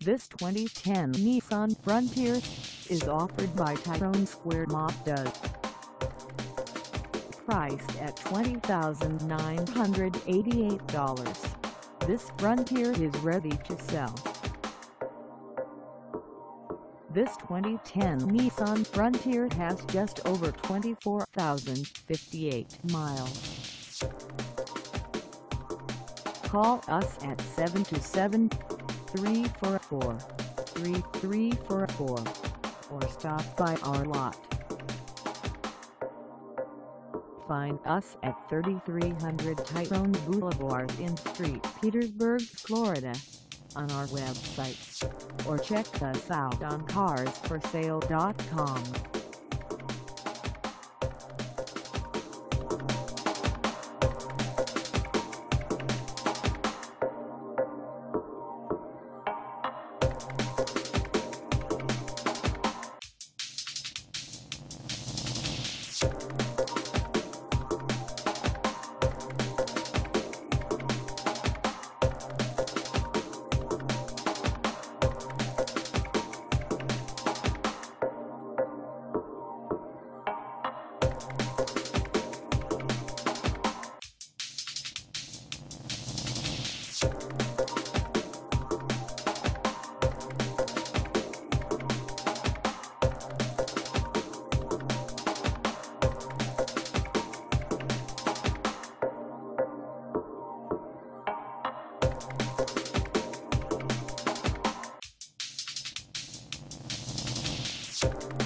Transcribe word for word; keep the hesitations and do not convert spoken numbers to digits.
This twenty ten Nissan Frontier is offered by Tyrone Mazda. Priced at twenty thousand nine hundred eighty-eight dollars, this Frontier is ready to sell. This twenty ten Nissan Frontier has just over twenty-four thousand fifty-eight miles. Call us at seven two seven, three four four, three three four four or stop by our lot. Find us at thirty-three hundred Tyrone Boulevard in Street, Petersburg, Florida, on our website, or check us out on cars for sale dot com. You